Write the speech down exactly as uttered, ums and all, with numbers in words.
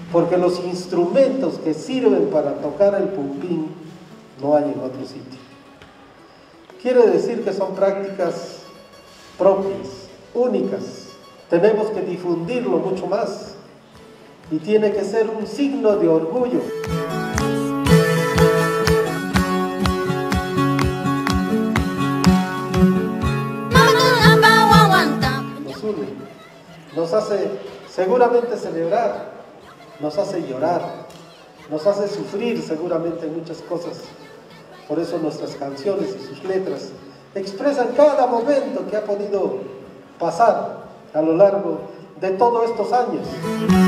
porque los instrumentos que sirven para tocar el pumpín no hay en otro sitio. Quiere decir que son prácticas propias, únicas. Tenemos que difundirlo mucho más y tiene que ser un signo de orgullo. Nos une, nos hace seguramente celebrar, nos hace llorar, nos hace sufrir seguramente muchas cosas. Por eso nuestras canciones y sus letras expresan cada momento que ha podido pasar a lo largo de todos estos años.